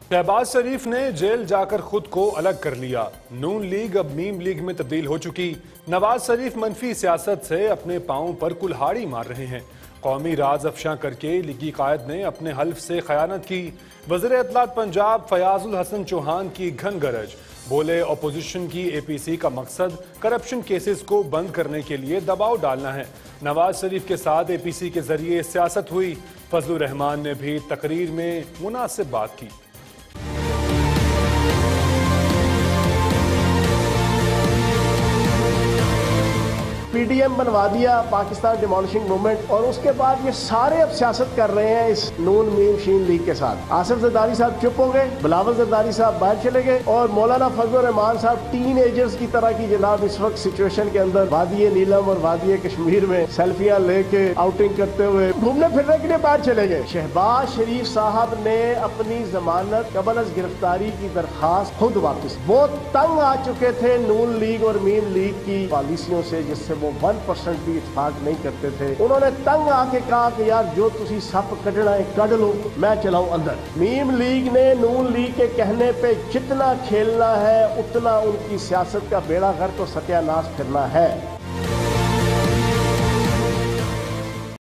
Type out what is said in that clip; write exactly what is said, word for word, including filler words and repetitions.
शहबाज शरीफ ने जेल जाकर खुद को अलग कर लिया। नून लीग अब मीम लीग में तब्दील हो चुकी। नवाज शरीफ मनफी सियासत से अपने पांव पर कुल्हाड़ी मार रहे हैं। कौमी राज अफशा करके लीगी कायद ने अपने हल्फ से खयानत की। वज़ीर इत्तलात पंजाब फयाजुल हसन चौहान की घन गरज, बोले अपोजिशन की ए पी सी का मकसद करप्शन केसेस को बंद करने के लिए दबाव डालना है। नवाज शरीफ के साथ ए पी सी के जरिए सियासत हुई। फजलुर रहमान ने भी तकरीर में मुनासिब बात की। पी डी एम बनवा दिया पाकिस्तान डिमोलिशिंग मूवमेंट, और उसके बाद ये सारे अब सियासत कर रहे हैं इस नून मीम शीन लीग के साथ। आसिफ जरदारी साहब चुप हो गए, बिलावल जरदारी साहब बाहर चले गए, और मौलाना फजलुर रहमान साहब टीन एजर्स की तरह की जनाब इस वक्त सिचुएशन के अंदर वादी नीलम और वादी कश्मीर में सेल्फियां लेके आउटिंग करते हुए घूमने फिरने के लिए बाहर चले गए। शहबाज शरीफ साहब ने अपनी जमानत कबल अज गिरफ्तारी की दरखास्त खुद वापस, वो तंग आ चुके थे नून लीग और मीम लीग की पॉलिसियों से, जिससे वो वन परसेंट भी इत्तेफाक नहीं करते थे। उन्होंने तंग आके कहा कि यार जो तुसी सप कटना है कट लो, मैं चलाऊं अंदर। मीम लीग ने नून लीग के कहने पे जितना खेलना है उतना उनकी सियासत का बेड़ा गर्क और सत्यानाश करना है।